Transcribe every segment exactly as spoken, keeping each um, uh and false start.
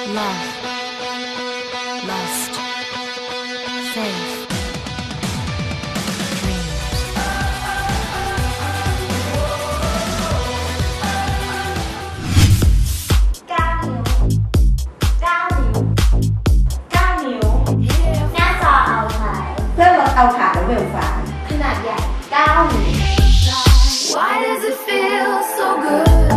love, lust, faith, dreams. เก้านิ้วเก้านิ้วเก้านิ้วหน้าจอเอาถ่ายเพื่อลดเอาถ่ายและเวลไฟล์ขนาดใหญ่เก้านิ้ว Why does it feel so good?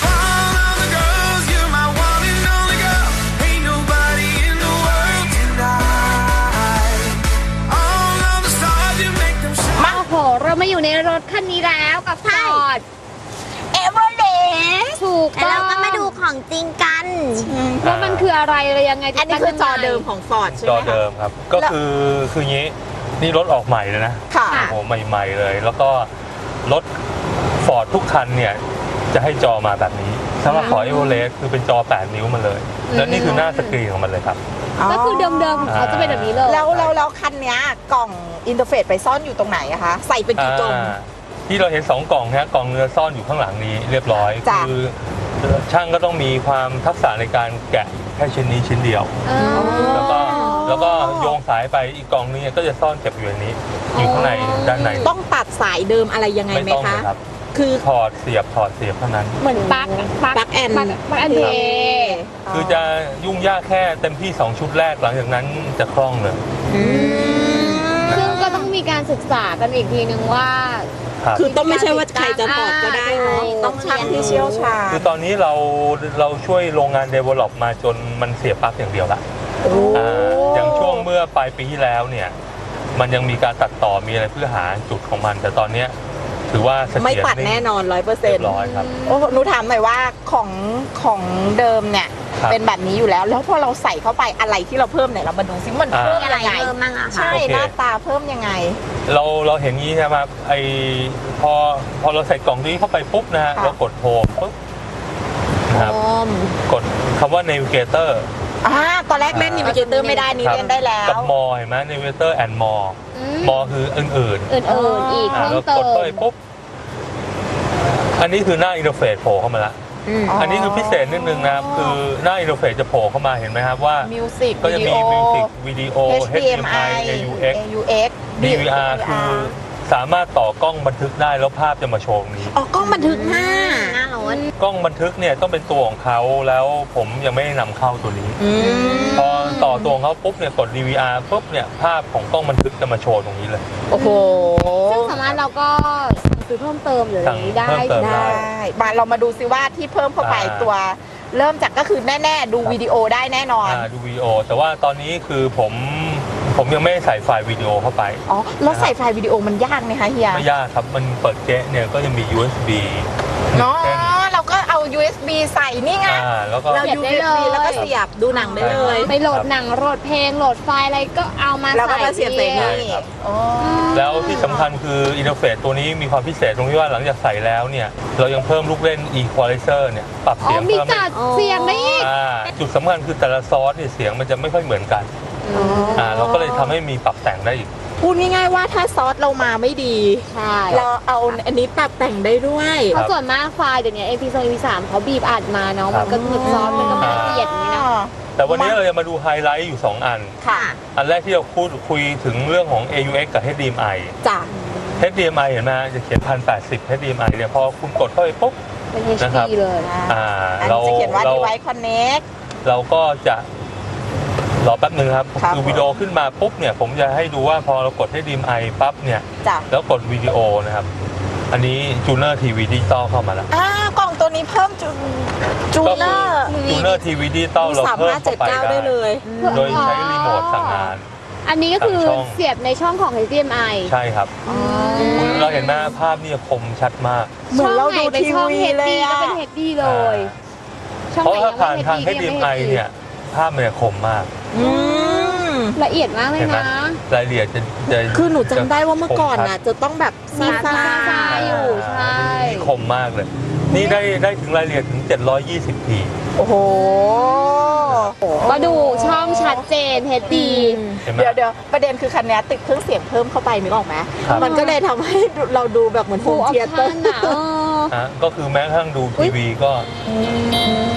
โอ้โหเรามาอยู่ในรถคันนี้แล้วกับฟอร์ดเอเวอเรสต์ถูกแล้วต้องเราก็มาดูของจริงกันว่ามันคืออะไรอะไรยังไงอันนี้คือจอเดิมของ Ford ใช่ไหจมอคะเดิมครับ ก็คือคืองี้นี่รถออกใหม่เลยนะค่ะโอ้โหใหม่ๆเลย แล้วก็รถฟอร์ดทุกคันเนี่ยจะให้จอมาแบบนี้สำหรับฟอร์ดเอเวอเรสต์คือเป็นจอแปดนิ้วมาเลย แล้วนี่คือหน้าสกรีนของมันเลยครับก็คือเดิมๆของเขาจะเป็นแบบนี้เลยแล้วแล้วแล้วคันเนี้ยกล่องอินเทอร์เฟซไปซ่อนอยู่ตรงไหนอะคะ ใส่เป็นกี่กล่องอ่าที่เราเห็นสองกล่องนะกล่องเนื้อซ่อนอยู่ข้างหลังนี้เรียบร้อยจ้ะคือช่างก็ต้องมีความทักษะในการแกะแค่ชิ้นนี้ชิ้นเดียวอ๋อแล้วก็แล้วก็โยงสายไปอีกกล่องนึงเนี่ยก็จะซ่อนเก็บอยู่ในนี้ อยู่ข้างในด้านในต้องตัดสายเดิมอะไรยังไงไม่ไหมต้องคะเลยครับคือถอดเสียบถอดเสียบเท่านั้นเหมือนปลั๊กปลั๊กปลั๊กแอนปลั๊กปลั๊กแอนเพย์คือจะยุ่งยากแค่เต็มที่สองชุดแรกหลังจากนั้นจะคล่องเลยอืมซึ่งก็ต้องมีการศึกษากันอีกทีนึงว่าครับคือต้องไม่ใช่ว่าใครจะถอดก็ได้เนาะอ่าต้องช่างที่เชี่ยวชาญคือตอนนี้เราเราช่วยโรงงาน develop มาจนมันเสียบปลั๊กอย่างเดียวละโอ้อ่าอย่างช่วงเมื่อปลายปีที่แล้วเนี่ยมันยังมีการตัดต่อมีอะไรเพื่อหาจุดของมัน แต่ตอนเนี้ยถือว่าเสถียรไม่ตัดแน่นอนร้อยเปอร์เซ็เรีนยต์บร้อยครับโอ้หนูถามหน่อยว่าของของเดิมเนี่ยครับเป็นแบบนี้อยู่แล้ว แล้วพอเราใส่เข้าไปอะไรที่เราเพิ่มไหนเรามาดูซิมันเพิ่มอ่ายังไงเพิ่มบ้างอะคะใช่โอเคหน้าตาเพิ่มยังไงเราเราเห็นงี้ใช่ไหมครับไอพอพอเราใส่กล่องนี้เข้าไปปุ๊บนะฮะค่ะเรากดโฮมปุ๊บนะครับโอมกดคำว่า navigator อ่าตอนแรกเล่นนิวิเกเตอร์ไม่ได้นี่ครับเล่นได้แล้วกับ more เห็นไหม navigator and more อืม more คืออื่นๆอื่นๆอีกอ่าเพิ่มแล้วเติกดมเข้าไปปุ๊บอันนี้คือหน้าอินเทอร์เฟซโผล่เข้ามาละอ๋ออัอันนี้คือพิเศษนิดนึงนะครับคือหน้าอินเทอร์เฟซจะโผล่เข้ามาเห็นไหมครับว่ามิวสิกก็จะมีวิดีโอมิวสิกวิดีโอเอช ดี เอ็ม ไอเอ ยู เอ็กซ์เอ ยู เอ็กซ์ดี วี อาร์ คือสามารถต่อกล้องบันทึกได้แล้วภาพจะมาโชว์ตรงนี้อ๋อกล้องบันทึกหน้าหน้าร้อนกล้องบันทึกเนี่ยต้องเป็นตัวของเขาแล้วผมยังไม่ได้นำเข้าตัวนี้อืมพอต่อตัวของเขาปุ๊บเนี่ยกด ดี วี อาร์ ปุ๊บเนี่ยภาพของกล้องบันทึกจะมาโชว์ตรงนี้เลยโอ้โหซึ่งสามารถเราก็ซื้อเพิ่มเติมหรืออะไรอย่างนี้ได้สั่งเพิ่มเติมได้มาเรามาดูซิว่าที่เพิ่มเข้าไปอ่าตัว เริ่มจากก็คือแน่ๆ ดูวิดีโอได้แน่นอนอ่าดูวิดีโอ แต่ว่าตอนนี้คือผมผมยังไม่ได้ใส่ไฟล์วิดีโอเข้าไปอ๋อ แล้วใส่ไฟล์วิดีโอมันยากไหมคะเฮียไม่ยากครับ มันเปิดเจ๊ะเนี่ยก็จะมี ยู เอส บีเนาะเช่นเราก็เอา ยู เอส บี ใส่นี่ไงอ่าแล้วก็เราเสียบยูได้เอส บีเลยแล้วก็เสียบดูหนังได้เลยไปโหลดหนังโหลดเพลงโหลดไฟล์อะไรก็เอามาแล้วก็ใส่มาเสียบใส่นี่นี่ครับอ๋อแล้วที่สำคัญคืออินเทอร์เฟซตัวนี้มีความพิเศษตรงที่ว่าหลังจากใส่แล้วเนี่ยเรายังเพิ่มลูกเล่น Equalizer เนี่ยปรับอ๋อเสียงมีเพิ่มได้จัดเสียงได้อีกอ่าจุดสำคัญคือแต่ละซอสเนี่ยเสียงมันจะไม่ค่อยเหมือนกันอ่าเราก็เลยทำให้มีปรับแต่งได้อีกพูดง่ายๆว่าถ้าซอสเรามาไม่ดีใช่เราเอาอันนี้ปรับแต่งได้ด้วยเพราะส่วนมากไฟล์เดี๋ยวนี้ เอ็ม พี สอง เอ็ม พี สามเขาบีบอัดมาเนาะครัมับนก็หมึกซอสมันก็ไม่ละเอียดอย่างนี้นะแต่วันนี้เราจะมาดูไฮไลท์อยู่ สอง อันค่ะอันแรกที่เราพูดคุยถึงเรื่องของ เอ ยู เอ็กซ์ กับ เอช ดี เอ็ม ไอจ้ะเอช ดี เอ็ม ไอ เห็นไหมจะเขียน หนึ่งพันแปดสิบ เอช ดี เอ็ม ไอ เนี่ยพอคุณกดเข้าไปปุ๊บเป็นนะครับเอช ดี เลยอ่าอันเรานี้จะเขียนว่าเรา device connect เราก็จะรอแป๊บหนึ่งครับครับคือวิดีโอขึ้นมาปุ๊บเนี่ยผมจะให้ดูว่าพอเรากดให้ เอช ดี เอ็ม ไอ ปั๊บเนี่ยจ้ะแล้วกดวิดีโอนะครับ อันนี้จูเนอร์ทีวีดิจิตอลเข้ามาแล้วอ่ากล่องตัวนี้เพิ่มจูจูเนอร์จูเนอร์ทีวีดิจิตอลเราสามเพิ่มห้าเจ็เข้าดไปเก้าได้ได้เลยโดยใช้รีโมทสั่งงานอันนี้ก็คือตามช่องเสียบในช่องของ เอช ดี เอ็ม ไอใช่ครับคุณเราเห็นหน้าภาพนี่คมชัดมากเหมือนเราดูเป็นทีช่องวีเฮดเลยดีก็อะเป็นเฮดดีเลย ช่องเพราะไหนถ้าผ่านทางยังเอชไม่ดี เอ็มเฮไอดดีเนี่ยภาพมันจะคมมากอืมละเอียดมากเลยเห็นไหมนะรายละเอียดจะจะคือหนูจำได้ว่าเมื่อก่อนคมชัน่ะดจะต้องแบบซีมีซ่าซ่าๆอยู่ใช่นี่คมมากเลย นี่ได้ได้ถึงรายละเอียดถึงเจ็ดร้อยยี่สิบพีโอ้โหก็ดูช่องชัดเจนเฮดดีเห็นไหมเดี๋ยวเดี๋ยวประเด็นคือคันนี้ติดเครื่องเสียงเพิ่มเข้าไปนึกออกไหมครับมันก็เลยทำให้เราดูแบบเหมือนโฮฟูมออปเทียเตอชั่นร์อ่ะเออฮะก็คือแม้กระทั่งดูทีวีก็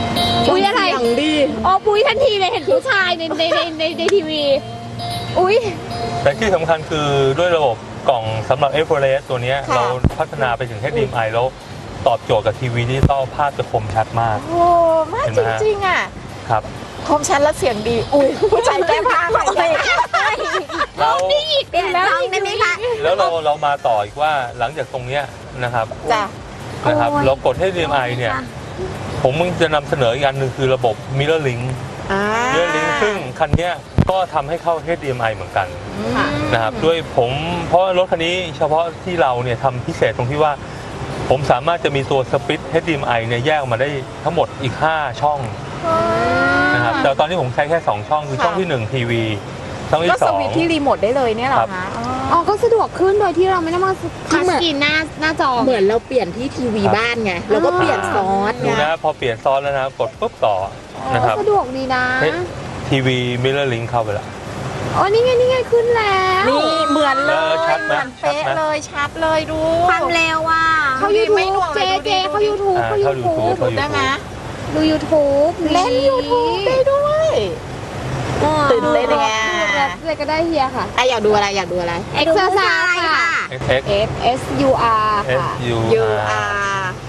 อุ้ยอะไรเสียงดีอ๋อปุ้ยทันทีเลยเห็นผู้ชายในในในในในทีวี อุ้ยแต่ที่สำคัญคือด้วยระบบกล่องสำหรับ เอฟ โอ เอส ตัวเนี้ยค่ะเราพัฒนาไปถึง เอช ดี เอ็ม ไอ แล้วตอบโจทย์กับทีวีดิจิตอลภาพจะคมชัดมากโอ้มากเห็นจไหมฮะริงๆอ่ะครับคมชัดและเสียงดี อุ้ยผู้ชายแก้ผ้าหน่อยสิแล้วเปลี่ยนซองได้ไหมคะแล้วเราเรามาต่ออีกว่าหลังจากตรงเนี้ยนะครับจ้ะนะครับโอ้ยเรากด เอช ดี เอ็ม ไอ เนี่ย ผมมึงจะนำเสนออีกอันหนึ่งคือระบบ Mirror Link อ่า Mirror Link ซึ่งคันเนี้ยก็ทำให้เข้า เอช ดี เอ็ม ไอ เหมือนกันค่ะนะครับด้วยผมเพราะรถคันนี้เฉพาะที่เราเนี่ยทำพิเศษตรงที่ว่า ผมสามารถจะมีตัวสปิท เอช ดี เอ็ม ไอ เนี่ยแยกออกมาได้ทั้งหมดอีก ห้า ช่องนะครับแต่ตอนนี้ผมใช้แค่ สอง ช่องคือช่องที่ หนึ่ง ที วี ช่องที่ก็สสองวิตช์ที่รีโมทได้เลยเนี่ยเหรอครับคะอ๋ออ๋อ ก็สะดวกขึ้นโดยที่เราไม่ต้องมาทัชสกรีนหน้าหน้าจอเหมือนเราเปลี่ยนที่ทีวีบ้านไงแล้วก็เปลี่ยนซอสดูไงนะพอเปลี่ยนซอสแล้วนะกดปุ๊บต่อนะครับสะดวกดีนะเฮ้ย ทีวี Mirror Link เข้าไปแล้วอ๋อ นี่ไง นี่ไง ขึ้นแล้วนี่เหมือนเลเอย อชัดไหมเหมือนเป๊ะชัดไหมเลยชัดเลยดูความเร็วอ่ะเข้าดูดิ YouTube ไม่หน่วงเลเจยดูเจดิเข้า YouTube อ่าเข้าเข้า YouTube YouTube เข้าได้ไหมดู YouTube เล่น YouTube ได้ด้วย ตื่นเต้นยังไงอะไรก็ได้เฮียค่ะอ่ะอยากดูอะไรอยากดูอะไร Exercise ค่ะ X S S U R S ค่ะ U U R R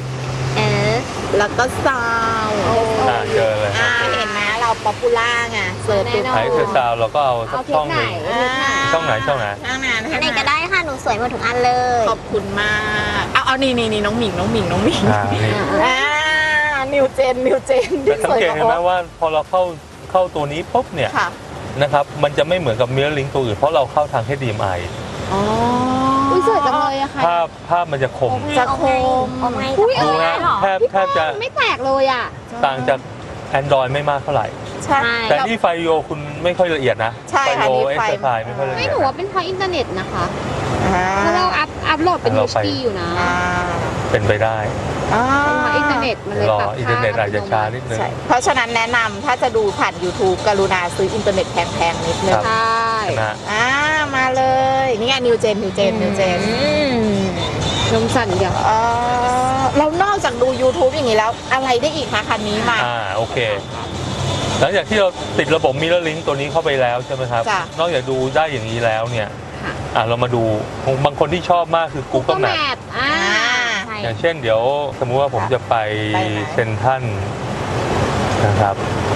S แล้วก็ Sound อ่าเจอเลยอ่าเห็นไหมเราป๊อปปูล่าไงเสิร์ชดูแน่นอนไอเซอร์ซาวเราก็เอาสัเอากเทช่ปองไหหนนึ่งอ่าช่องไหนช่องไหนช่องไหนอันไหนก็ได้ค่ะ หนูสวยหมดทุกอันเลยขอบคุณมากเอาเอานี่นี่นี่น้องหมิงน้องหมิงน้องหมิงอ่านี่อ่านิวเจนนิวเจนแต่สังเกตเห็นไหมว่าพอเราเข้าเข้าตัวนี้ปุ๊บเนี่ยค่ะนะครับมันจะไม่เหมือนกับ Mirror Link ตัวอื่นเพราะเราเข้าทาง เอช ดี เอ็ม ไออ๋ออุ้ยสวยจังเลยอะค่ะภาพภาพมันจะคมจะคมโอ้ไม่อุ๊ยดูฮะแทบแทบจะไม่แตกเลยอะต่างจาก Android ไม่มากเท่าไหร่ใช่แต่ที่ไฟโยคุณไม่ค่อยละเอียดนะใช่ไฟค่ะโยนี่เอ็กไฟซ์ไฟไม่ค่อยละไม่เอียหดนูว่าเป็นเพราะอินเทอร์เน็ตนะคะอ่าเพราะเราอัพอัพโหลดเป็นเราเอชไปดี อยู่นะอ่าเป็นไปได้อ่าเป็นเพราะอินเทอร์เน็ตมันเลยรอปรับอินเทอร์เน็ตอาจจะช้านิดนึงใช่เพราะฉะนั้นแนะนำถ้าจะดูผ่าน YouTube กรุณาซื้ออินเทอร์เน็ตแพงๆนิดนึงครับใช่นะอ่ามาเลย นี่ไงนิวเจนนิวเจนนิวเจนลมสั่นอย่างเออแล้วนอกจากดู YouTube อย่างนี้แล้ว อะไรได้อีกคะคันนี้มาอ่าโอเค หลังจากที่เราติดระบบ Mirror Link ตัวนี้เข้าไปแล้วใช่ไหมครับจ้ะนอกจากดูได้อย่างนี้แล้วเนี่ยค่ะอ่าเรามาดูบางคนที่ชอบมากคือ Google Map Map อ่าใช่อย่างเช่นเดี๋ยวสมมุติว่าผมจะไปไปไหนเซนทรัลนะครับ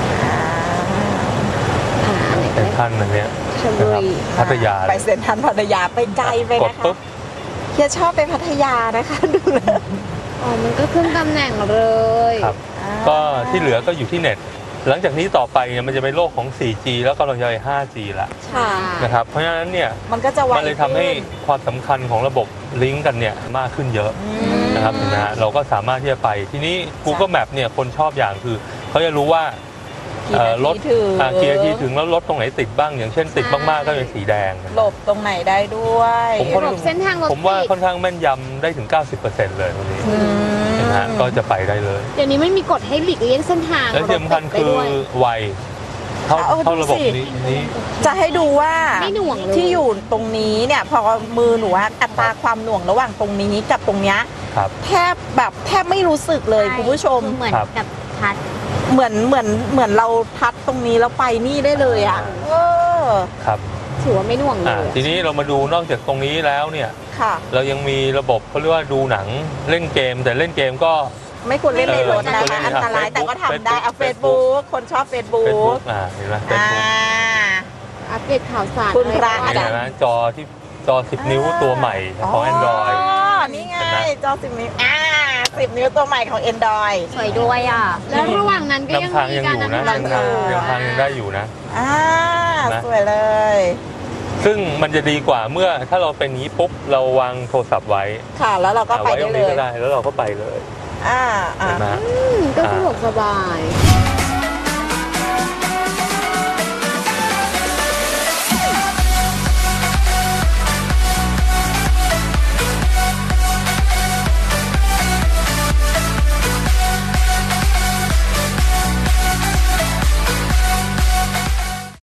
อ่าไหนเซก็นได้ทรัลอันเนี้ยชลบุนะครับรีพัทยาไปเซ็นทรัลพัทยาไปไกลไปกดนะคะปุ๊บเฮียชอบไปพัทยานะคะดูเลยอ๋อ มันก็ขึ้นตำแหน่งเลยครับ ก็ที่เหลือก็อยู่ที่เน็ต หลังจากนี้ต่อไปเนี่ยมันจะเป็นโลกของ โฟร์จี แล้วก็กำลังจะไป ไฟว์จี ละค่ะนะครับเพราะฉะนั้นเนี่ยมันก็จะไวมันเลยทำให้ขึ้นความสำคัญของระบบลิงก์กันเนี่ยมากขึ้นเยอะอืมนะครับเห็นะฮะเราก็สามารถที่จะไปทีนี้ Google Map เนี่ยคนชอบอย่างคือเขาจะรู้ว่ากี่เอ่อนาทีรถถึงอ่ากี่นาทีถึงแล้วรถตรงไหนติดบ้าง อย่างเช่นติดมากๆก็เป็นสีแดงหลบตรงไหนได้ด้วยผมค่อนระบบเส้นทางรถผมว่าติดค่อนข้างแม่นยำได้ถึง เก้าสิบเปอร์เซ็นต์ เลยวันนี้อืมนะฮะก็จะไปได้เลยเดี๋ยวนี้ไม่มีกฎให้หลีกเลี่ยงเส้นทางและที่สำคัญรถคืติดอได้ด้วยไวเท่าเอาเท่าดูระบบสินี้นี้จะให้ดูว่าไม่หน่วงเลยที่อยู่ตรงนี้เนี่ยพอมือหนูว่าอัตราความหน่วงระหว่างตรงนี้กับตรงเนี้ยครับแทบแบบแทบไม่รู้สึกเลยคุณผู้ชมเหมือนครับกับพัดเหมือนเหมือนเหมือนเราทัดตรงนี้แล้วไปนี่ได้เลยอ่ะเออครับถือว่าไม่หน่วงเลอ่าย ทีนี้เรามาดูนอกจากตรงนี้แล้วเนี่ยค่ะเรายังมีระบบเขาเรียกว่าดูหนังเล่นเกม แต่เล่นเกมก็ไม่ควรเล่นในรถนะเออคะอันตราย Facebook แต่ก็ทำได้เอาเฟซ Facebook บุ๊กคนชอบเฟซบุ๊เฟซบุ๊กกอ่าเห็นไหมเฟซอ่าบุ๊กอัปเดตข่าวสารคุณพระอเห็ไรนไหมจอที่จอสิบนิ้วตัวใหม่ของ Android อ๋อนี่ไงเห็นไหมจอสิบนิ้วอ่าสิบนิ้วตัวใหม่ของ Android สวยด้วยอ่ะแล้วระหว่างนั้นก็ยังลำพังมียังการอยู่นะอนุยัรังกษ์ทางยังทางยังได้อยู่นะอ่านะสวยเลยซึ่งมันจะดีกว่าเมื่อถ้าเราเป็นอย่างนี้ปุ๊บเราวางโทรศัพท์ไว้ค่ะแล้วเราก็อ่าไปไว้ตได้รงเลนี้ยก็ได้แล้วเราก็ไปเลยอ่าอ่าเห็นไหมอืมก็สะดวกสบายค